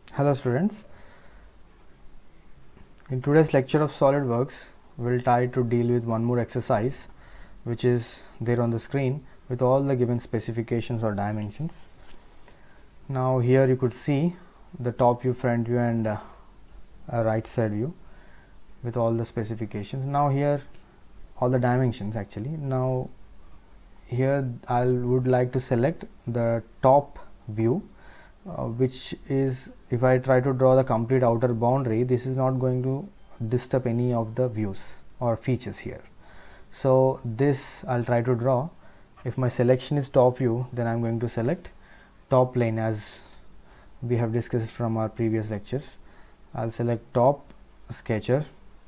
Hello students, in today's lecture of SolidWorks we'll try to deal with one more exercise which is there on the screen with all the given specifications or dimensions. Now here you could see the top view, front view and a right side view with all the specifications. Now here all the dimensions actually. Now here I would like to select the top view, which is, if I try to draw the complete outer boundary, this is not going to disturb any of the views or features here. So this I'll try to draw. If my selection is top view, then I'm going to select top plane as we have discussed from our previous lectures. I'll select top sketcher.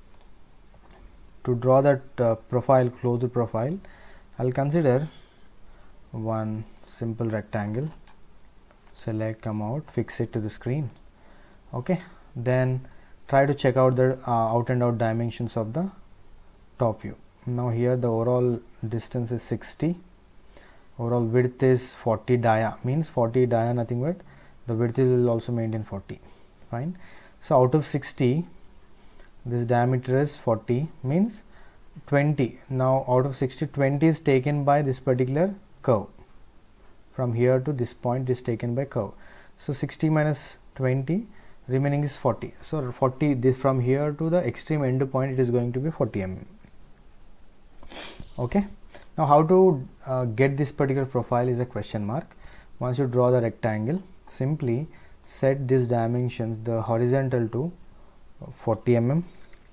To draw that profile, closure profile, I'll consider one simple rectangle. Select, come out, fix it to the screen. Okay, then try to check out the out and out dimensions of the top view. Now here the overall distance is 60, overall width is 40 dia, means 40 dia nothing but the width will also maintain 40. Fine. So out of 60, this diameter is 40, means 20. Now out of 60, 20 is taken by this particular curve. From here to this point is taken by curve. So 60 minus 20, remaining is 40. So 40, this from here to the extreme end point, it is going to be 40 mm. Okay. Now how to get this particular profile is a question mark. Once you draw the rectangle, simply set these dimensions, the horizontal to 40 mm,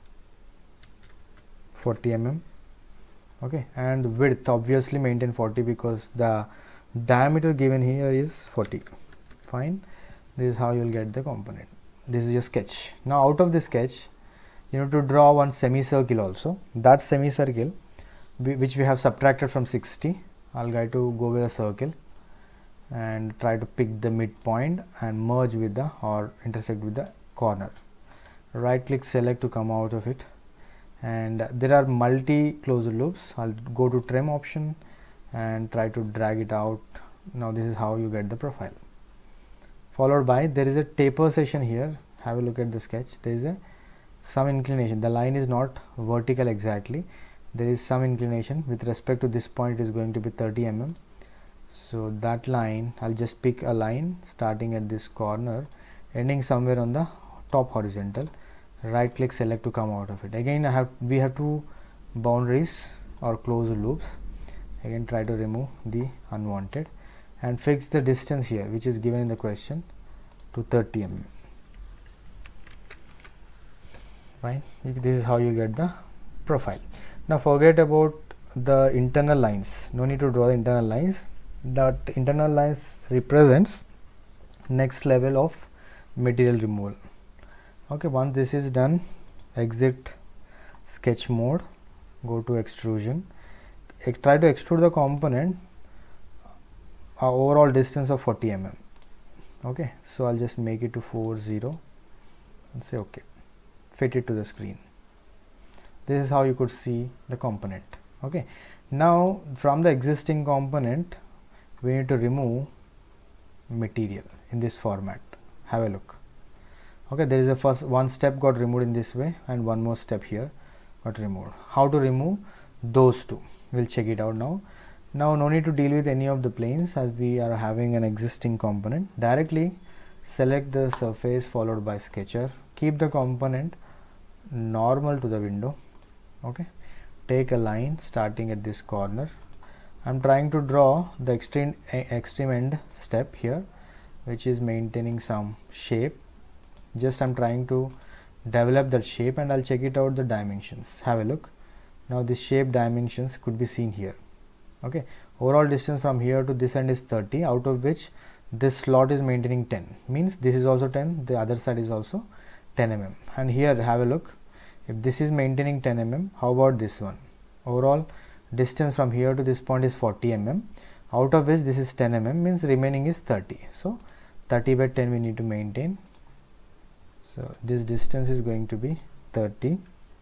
40 mm. Okay, and width obviously maintain 40 because the diameter given here is 40. Fine. This is how you will get the component. This is your sketch. Now out of the sketch you need to draw one semicircle also. That semicircle which we have subtracted from 60, I'll try to go with a circle and try to pick the midpoint and merge with the or intersect with the corner. Right click, select to come out of it, and there are multi closure loops. I'll go to trim option and try to drag it out. Now this is how you get the profile. Followed by, there is a taper section here. Have a look at the sketch. There is some inclination. The line is not vertical exactly. There is some inclination with respect to this point. It is going to be 30 mm. So that line, I'll just pick a line starting at this corner, ending somewhere on the top horizontal. Right click, select to come out of it. Again we have two boundaries or closure loops. Again try to remove the unwanted and fix the distance here which is given in the question to 30 mm. Fine. This is how you get the profile. Now forget about the internal lines. No need to draw the internal lines. That internal lines represents next level of material removal. Okay, once this is done, exit sketch mode, go to extrusion, try to extrude the component overall distance of 40 mm. Okay, so I'll just make it to 40 and say okay, fit it to the screen. This is how you could see the component. Okay, now from the existing component we need to remove material in this format. Have a look. Okay, there is a first one step got removed in this way and one more step here got removed. How to remove those two? We'll check it out now. Now no need to deal with any of the planes as we are having an existing component. Directly select the surface followed by sketcher. Keep the component normal to the window. Okay, take a line starting at this corner. I'm trying to draw the extreme end step here, which is maintaining some shape. Just I'm trying to develop that shape and I'll check it out the dimensions. Have a look. Now this shape dimensions could be seen here. Okay, overall distance from here to this end is 30, out of which this slot is maintaining 10, means this is also 10, the other side is also 10 mm. And here have a look, if this is maintaining 10 mm, how about this one? Overall distance from here to this point is 40 mm, out of which this is 10 mm, means remaining is 30. So 30 by 10 we need to maintain. So this distance is going to be 30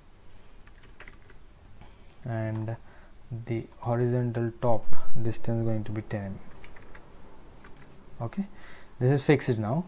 and the horizontal top distance is going to be 10 mm. Okay, this is fixed now.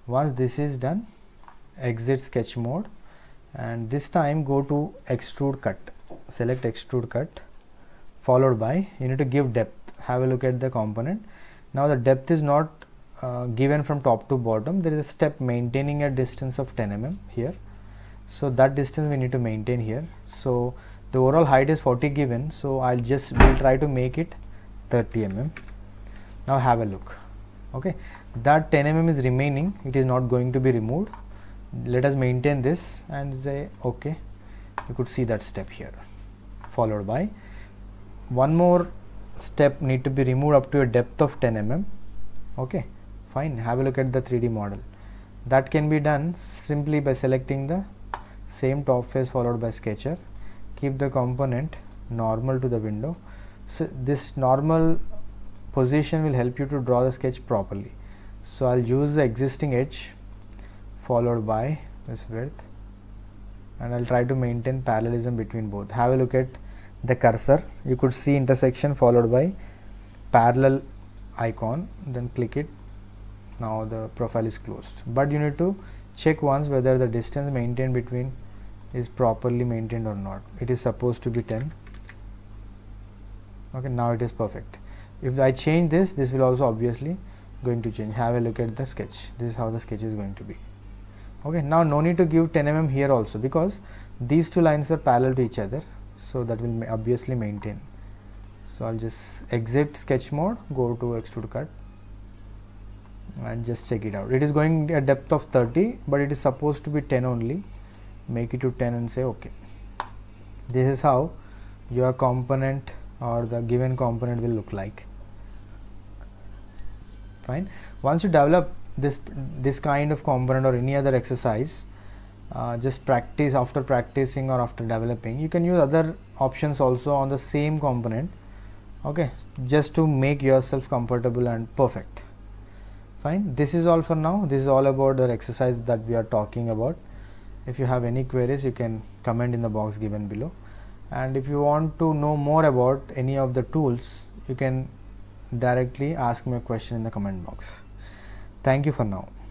Once this is done, exit sketch mode, and this time go to extrude cut. Select extrude cut, followed by, you need to give depth. Have a look at the component. Now the depth is not given from top to bottom. There is a step maintaining a distance of 10 mm here, so that distance we need to maintain here. So the overall height is 40 given, so will try to make it 30 mm. Now have a look. Okay, that 10 mm is remaining, it is not going to be removed. Let us maintain this and say okay. You could see that step here, followed by one more step need to be removed up to a depth of 10 mm. Okay, fine. Have a look at the 3D model. That can be done simply by selecting the same top face followed by sketcher. Keep the component normal to the window. So this normal position will help you to draw the sketch properly. So I'll use the existing edge followed by this width, and I'll try to maintain parallelism between both. Have a look at the cursor. You could see intersection followed by parallel icon, then click it. Now the profile is closed, but you need to check once whether the distance maintained between is properly maintained or not. It is supposed to be 10. Okay, now it is perfect. If I change this will also obviously going to change. Have a look at the sketch. This is how the sketch is going to be. Okay, now no need to give 10 mm here also, because these two lines are parallel to each other, so that will obviously maintain. So I'll just exit sketch mode, go to extrude cut, and just check it out. It is going a depth of 30, but it is supposed to be 10 only. Make it to 10 and say okay. This is how your component or the given component will look like. Fine. Once you develop this kind of component or any other exercise, just practice. After practicing or after developing, you can use other options also on the same component. Okay, just to make yourself comfortable and perfect. Fine. This is all for now. This is all about the exercise that we are talking about. If you have any queries, you can comment in the box given below, and if you want to know more about any of the tools, you can directly ask me a question in the comment box. Thank you for now.